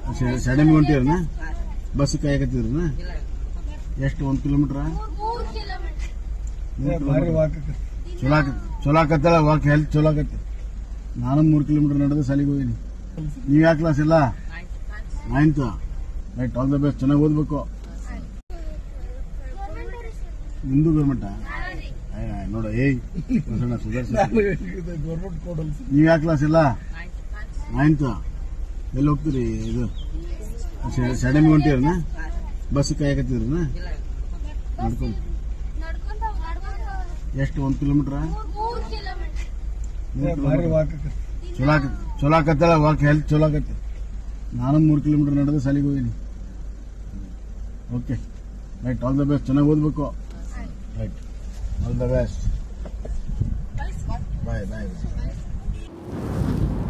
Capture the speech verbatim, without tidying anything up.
Sudden ಹೊಂಟಿರನ bus ಕಾಯಕತ್ತಿದ್ರನ ಎಷ್ಟು ಒಂದ್ kilometre ಚಲೋ ಚಲೋ ಆಕತ್ತಲ್ಲ ವಾಕ್ ಹೆಲ್ತ್ ಚಲೋ ಆಕತ್ತೆ. ನಾನು ಮೂರ್ ಕಿಲೋಮೀಟರ್ ನಡೆದು ಸಾಲಿಗೆ ಹೋಗಿನಿ. ನೀವ್ ಯಾವ ಕ್ಲಾಸ್ ಇಲ್ಲ? Ninth. Right, all the best. ಚೆನ್ನಾಗಿ ಓದ್ಬೇಕು. ನಿಮ್ದು ಗೌರ್ಮೆಂಟ್ ನೋಡ. ಏಯ್ ಸುಧಾರಿಸ. ನೀವ್ ಯಾವ ಕ್ಲಾಸ್ ಇಲ್ಲ? ನೈನ್ತ್. ಎಲ್ಲಿ ಹೋಗ್ತೀರಿ? ಇದು ಸಡನ್ ಹೊಂಟಿರನ ಬಸ್ ಕಾಯಕತ್ತಿದ್ರನ ನಡ್ಕೊಂಡು ಎಷ್ಟು ಒಂದ್ ಕಿಲೋಮೀಟರ್ ಚಲೋ ಚಲೋ ಆಕತ್ತಲ್ಲ ವಾಕ್ ಹೆಲ್ತ್ ಚಲೋ ಆಕತ್ತೆ. ನಾನು ಮೂರ್ ಕಿಲೋಮೀಟರ್ ನಡೆದು ಸಾಲಿಗೆ ಹೋಗಿನಿ. Okay, right, all the best. ಚೆನ್ನಾಗಿ ಓದ್ಬೇಕು. Right, all the best. Bye bye.